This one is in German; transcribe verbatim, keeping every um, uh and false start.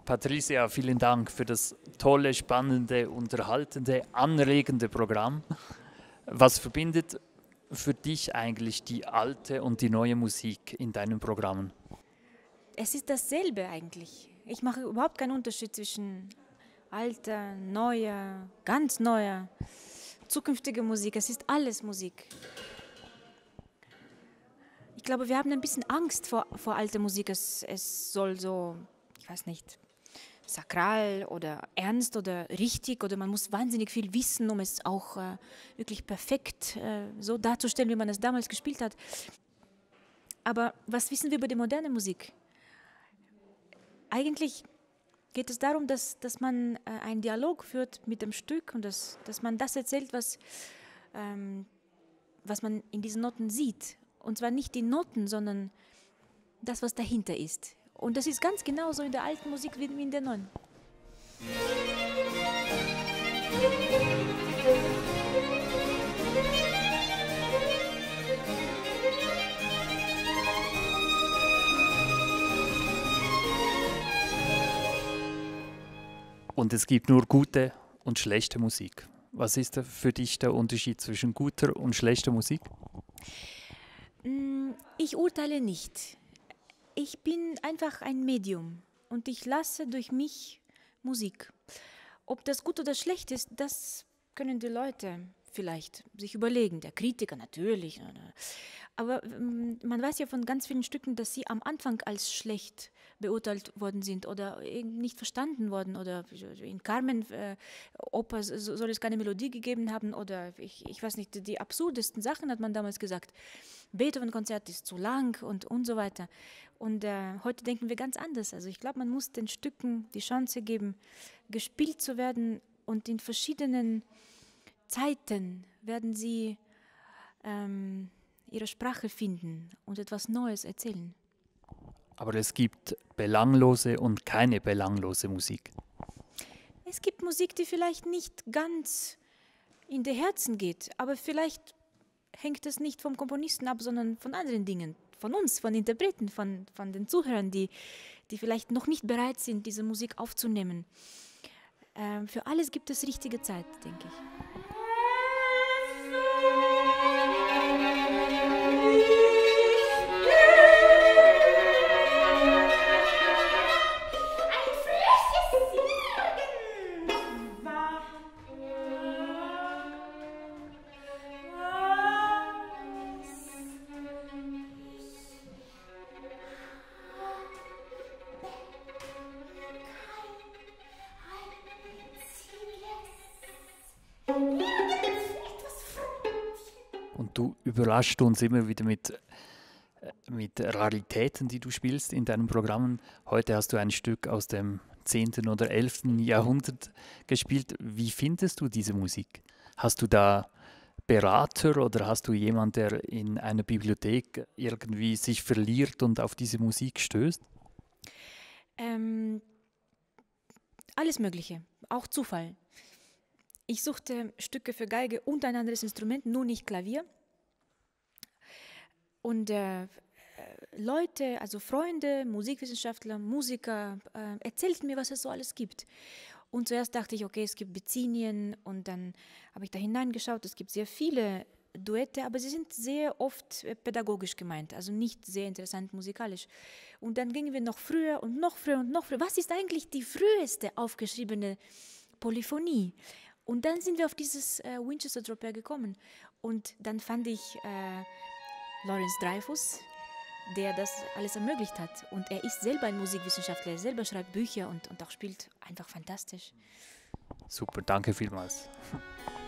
Patricia, vielen Dank für das tolle, spannende, unterhaltende, anregende Programm. Was verbindet für dich eigentlich die alte und die neue Musik in deinen Programmen? Es ist dasselbe eigentlich. Ich mache überhaupt keinen Unterschied zwischen alter, neuer, ganz neuer, zukünftiger Musik. Es ist alles Musik. Ich glaube, wir haben ein bisschen Angst vor, vor alter Musik. Es, es soll so, ich weiß nicht, sakral oder ernst oder richtig oder man muss wahnsinnig viel wissen, um es auch äh, wirklich perfekt äh, so darzustellen, wie man es damals gespielt hat. Aber was wissen wir über die moderne Musik? Eigentlich geht es darum, dass, dass man äh, einen Dialog führt mit dem Stück und dass, dass man das erzählt, was, ähm, was man in diesen Noten sieht. Und zwar nicht die Noten, sondern das, was dahinter ist. Und das ist ganz genauso in der alten Musik wie in der neuen. Und es gibt nur gute und schlechte Musik. Was ist für dich der Unterschied zwischen guter und schlechter Musik? Ich urteile nicht. Ich bin einfach ein Medium und ich lasse durch mich Musik. Ob das gut oder schlecht ist, das können die Leute vielleicht sich überlegen. Der Kritiker natürlich. Aber man weiß ja von ganz vielen Stücken, dass sie am Anfang als schlecht beurteilt worden sind oder nicht verstanden worden. Oder in Carmen äh, Oper soll es keine Melodie gegeben haben oder ich, ich weiß nicht, die absurdesten Sachen hat man damals gesagt. Beethoven-Konzert ist zu lang und, und so weiter. Und äh, heute denken wir ganz anders. Also ich glaube, man muss den Stücken die Chance geben, gespielt zu werden und in verschiedenen Zeiten werden sie ähm, ihre Sprache finden und etwas Neues erzählen. Aber es gibt belanglose und keine belanglose Musik. Es gibt Musik, die vielleicht nicht ganz in die Herzen geht, aber vielleicht hängt es nicht vom Komponisten ab, sondern von anderen Dingen, von uns, von Interpreten, von, von den Zuhörern, die, die vielleicht noch nicht bereit sind, diese Musik aufzunehmen. Ähm, für alles gibt es richtige Zeit, denke ich. Und du überraschst uns immer wieder mit, mit Raritäten, die du spielst in deinen Programmen. Heute hast du ein Stück aus dem zehnten oder elften Jahrhundert gespielt. Wie findest du diese Musik? Hast du da Berater oder hast du jemanden, der in einer Bibliothek irgendwie sich verliert und auf diese Musik stößt? Ähm, alles Mögliche, auch Zufall. Ich suchte Stücke für Geige und ein anderes Instrument, nur nicht Klavier. Und äh, Leute, also Freunde, Musikwissenschaftler, Musiker, äh, erzählten mir, was es so alles gibt. Und zuerst dachte ich, okay, es gibt Bezzinien und dann habe ich da hineingeschaut, es gibt sehr viele Duette, aber sie sind sehr oft pädagogisch gemeint, also nicht sehr interessant musikalisch. Und dann gingen wir noch früher und noch früher und noch früher. Was ist eigentlich die früheste aufgeschriebene Polyphonie? Und dann sind wir auf dieses äh, Winchester-Tropeur gekommen. Und dann fand ich äh, Lawrence Dreyfus, der das alles ermöglicht hat. Und er ist selber ein Musikwissenschaftler, er selber schreibt Bücher und, und auch spielt einfach fantastisch. Super, danke vielmals.